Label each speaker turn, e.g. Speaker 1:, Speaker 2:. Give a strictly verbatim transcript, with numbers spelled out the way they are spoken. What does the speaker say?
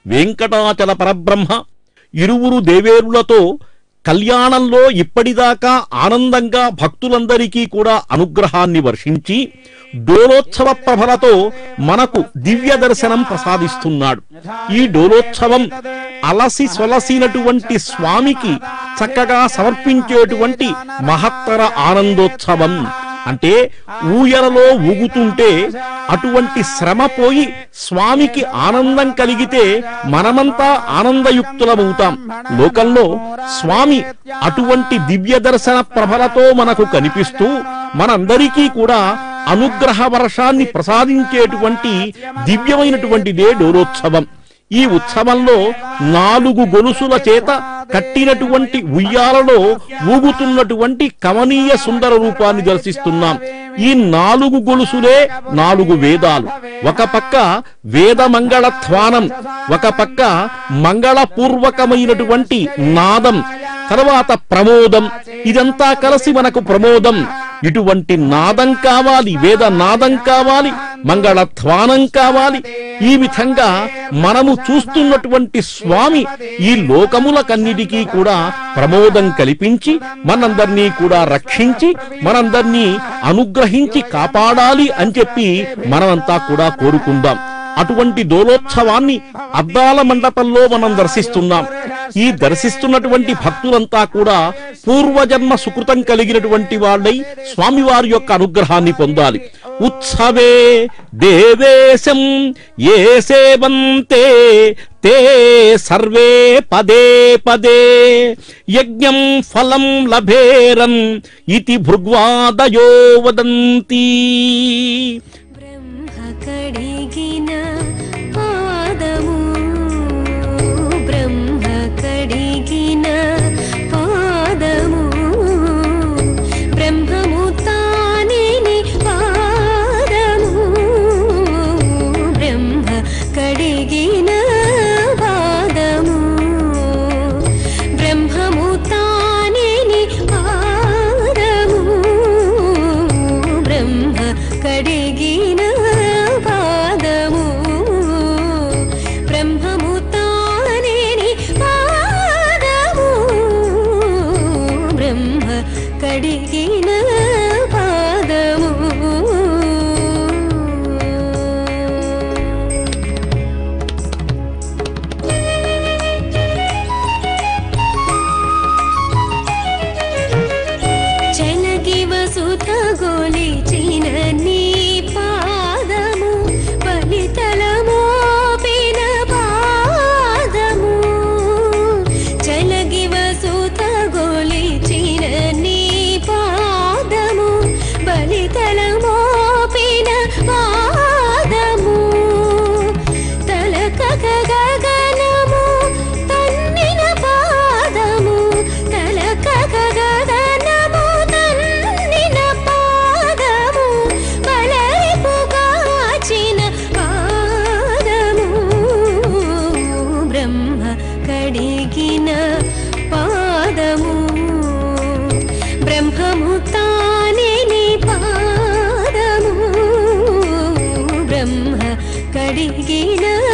Speaker 1: వెంకటాచల పరబ్రహ్మ ఇరువురు దేవేరులతో కళ్యాణంలో ఇప్పటిదాకా ఆనందంగా భక్తులందరికీ కూడా అనుగ్రహాన్ని వర్షించి డోలోత్సవ ప్రభలతో మనకు దివ్య దర్శనం ప్రసాదిస్తున్నాడు. ఈ డోలోత్సవం అలసి సొలసినటువంటి స్వామికి చక్కగా సమర్పించేటువంటి మహత్తర ఆనందోత్సవం. అంటే ఊయలలో ఊగుతుంటే అటువంటి శ్రమ పోయి స్వామికి ఆనందం కలిగితే మనమంతా ఆనందయుక్తులమవుతాం. లోకంలో స్వామి అటువంటి దివ్య దర్శన ప్రభలతో మనకు కనిపిస్తూ మనందరికీ కూడా అనుగ్రహ వర్షాన్ని ప్రసాదించేటువంటి దివ్యమైనటువంటిదే డోలోత్సవం. ఈ ఉత్సవంలో నాలుగు గొలుసుల చేత కట్టినటువంటి ఉయ్యాలలో ఊగుతున్నటువంటి కమనీయ సుందర రూపాన్ని దర్శిస్తున్నాం. ఈ నాలుగు గొలుసులే నాలుగు వేదాలు. ఒక పక్క వేద మంగళ ధ్వానం, ఒక పక్క మంగళపూర్వకమైనటువంటి నాదం, తర్వాత ప్రమోదం. ఇదంతా కలిసి మనకు ప్రమోదం. ఇటువంటి నాదం కావాలి, వేద నాదం కావాలి, మంగళ ధ్వానం కావాలి. ఈ విధంగా మనము చూస్తున్నటువంటి స్వామి ఈ లోకములకన్నిటికీ కూడా ప్రమోదం కల్పించి మనందరినీ కూడా రక్షించి మనందరినీ అనుగ్రహించి కాపాడాలి అని చెప్పి మనమంతా కూడా కోరుకుందాం. అటువంటి డోలోత్సవాన్ని అద్దాల మండపంలో మనం దర్శిస్తున్నాం. ఈ దర్శిస్తున్నటువంటి భక్తులంతా కూడా పూర్వజన్మ సుకృతం కలిగినటువంటి వాళ్ళై స్వామివారి యొక్క అనుగ్రహాన్ని పొందాలి. ఉత్సవే దేవేశం ఏ సేవంతే తే సర్వే పదే పదే యజ్ఞం ఫలం లభేరం ఇతి భృగ్వాదయో వదంతి.
Speaker 2: కడిగిన పాదము బ్రహ్మ కడిగిన పాదము బ్రహ్మము తానేని పాదము బ్రహ్మ కడిగిన పాదము బ్రహ్మము తానేని పాదము బ్రహ్మ కడిగిన పాదము బ్రహ్మము తానేని పాదము బ్రహ్మ కడిగిన పాదము. చలగి వసుధ గొలిచిన నీ పాదము బలితలమోపిన పాదము చలగి వసుధ గొలిచిన నీ పాదము బలితలమోపిన పాదము తలకక గగనము తన్నిన పాదము తలకక గగనము తన్నిన పాదము బలరిపుగాచిన పాదము బ్రహ్మ కడిగిన పాదము బ్రహ్మము తానేని పాదము బ్రహ్మ కడిగిన